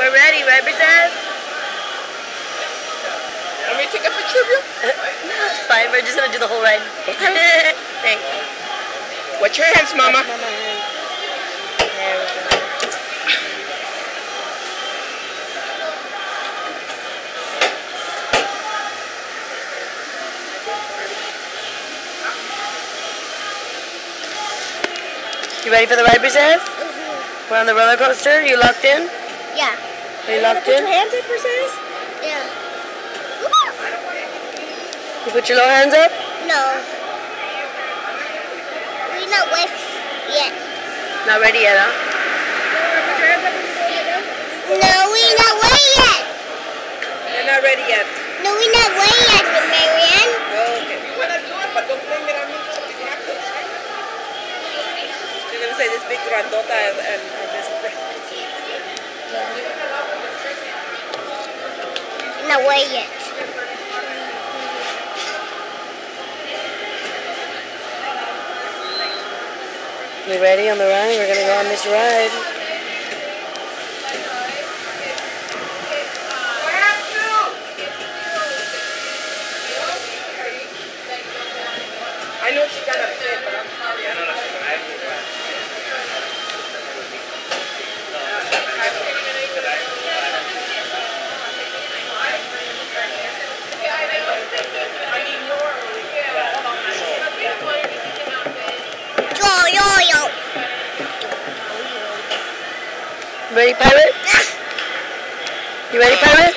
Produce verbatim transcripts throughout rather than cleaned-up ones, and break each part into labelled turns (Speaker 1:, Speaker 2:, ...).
Speaker 1: We're ready, right, Princess?
Speaker 2: Want me to take a picture of you?
Speaker 1: No, it's fine. We're just gonna do the whole ride.
Speaker 2: Okay.
Speaker 1: Thanks.
Speaker 2: Watch your hands, Mama.
Speaker 1: Mama hands. There we go. You ready for the ride, Princess? Mm-hmm. We're on the roller coaster. You locked in?
Speaker 3: Yeah.
Speaker 1: Are you locked in?
Speaker 3: Put your hands up, Princess? Yeah.
Speaker 1: You put your little hands up?
Speaker 3: No. We're not wet yet.
Speaker 1: Not ready yet, huh?
Speaker 3: No, we're not wet yet.
Speaker 2: You're not ready yet.
Speaker 3: No, we're not wet yet, Marianne.
Speaker 2: Oh, okay. You wanna do it, but don't blame it on me. You're gonna say this big grandota and, and, and this.
Speaker 3: Not wet yet.
Speaker 1: You ready on the ride? We're gonna go on this ride.
Speaker 2: I know she got upset, but I'm sorry. I don't know.
Speaker 1: Ready, Pirate? You ready, Pirate?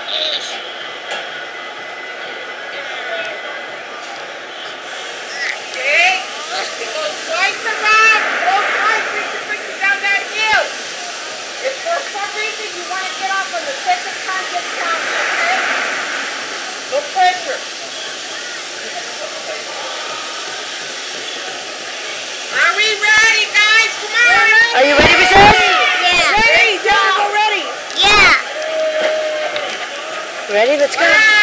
Speaker 2: Okay. It goes twice around. Go twice to bring you down that hill. If for some reason you want to get off on the second time, just count it, okay? No pressure. Are we ready, guys? Come on.
Speaker 1: Are you ready, Princess?
Speaker 3: Yeah.
Speaker 2: Ready? Tell them we're ready.
Speaker 3: Yeah.
Speaker 1: Ready? Let's go.